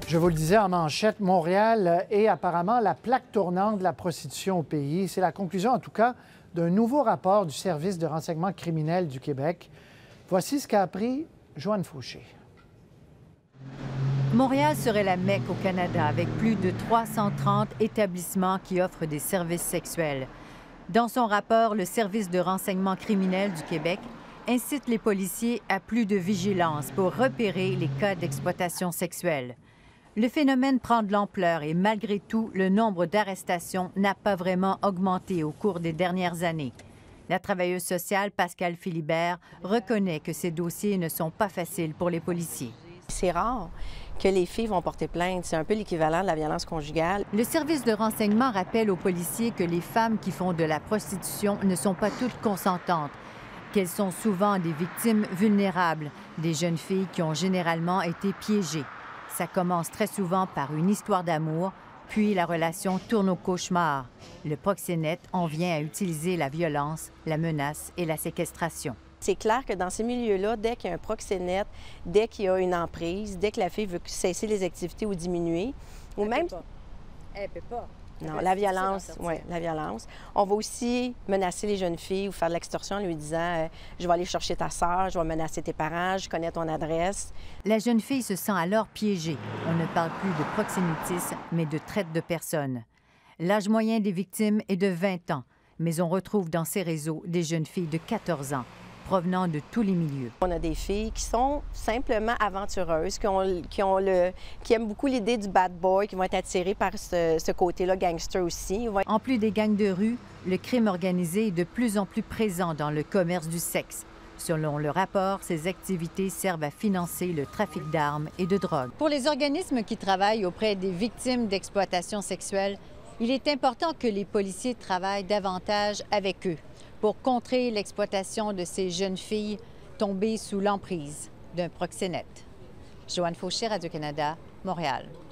Je vous le disais en manchette, Montréal est apparemment la plaque tournante de la prostitution au pays. C'est la conclusion, en tout cas, d'un nouveau rapport du Service de renseignement criminel du Québec. Voici ce qu'a appris Joanne Fauché. Montréal serait la Mecque au Canada, avec plus de 330 établissements qui offrent des services sexuels. Dans son rapport, le Service de renseignement criminel du Québec incite les policiers à plus de vigilance pour repérer les cas d'exploitation sexuelle. Le phénomène prend de l'ampleur et malgré tout, le nombre d'arrestations n'a pas vraiment augmenté au cours des dernières années. La travailleuse sociale Pascale Philibert reconnaît que ces dossiers ne sont pas faciles pour les policiers. C'est rare que les filles vont porter plainte. C'est un peu l'équivalent de la violence conjugale. Le service de renseignement rappelle aux policiers que les femmes qui font de la prostitution ne sont pas toutes consentantes, qu'elles sont souvent des victimes vulnérables, des jeunes filles qui ont généralement été piégées. Ça commence très souvent par une histoire d'amour, puis la relation tourne au cauchemar. Le proxénète en vient à utiliser la violence, la menace et la séquestration. C'est clair que dans ces milieux-là, dès qu'il y a un proxénète, dès qu'il y a une emprise, dès que la fille veut cesser les activités ou diminuer, ou même... Elle peut pas. Non, la violence, oui, la violence. On va aussi menacer les jeunes filles ou faire de l'extorsion en lui disant je vais aller chercher ta sœur, je vais menacer tes parents, je connais ton adresse. La jeune fille se sent alors piégée. On ne parle plus de proxénétisme, mais de traite de personnes. L'âge moyen des victimes est de 20 ans, mais on retrouve dans ces réseaux des jeunes filles de 14 ans, provenant de tous les milieux. On a des filles qui sont simplement aventureuses, qui aiment beaucoup l'idée du bad boy, qui vont être attirées par ce côté-là gangster aussi. En plus des gangs de rue, le crime organisé est de plus en plus présent dans le commerce du sexe. Selon le rapport, ces activités servent à financer le trafic d'armes et de drogue. Pour les organismes qui travaillent auprès des victimes d'exploitation sexuelle, il est important que les policiers travaillent davantage avec eux pour contrer l'exploitation de ces jeunes filles tombées sous l'emprise d'un proxénète. Joanne Fauché, Radio-Canada, Montréal.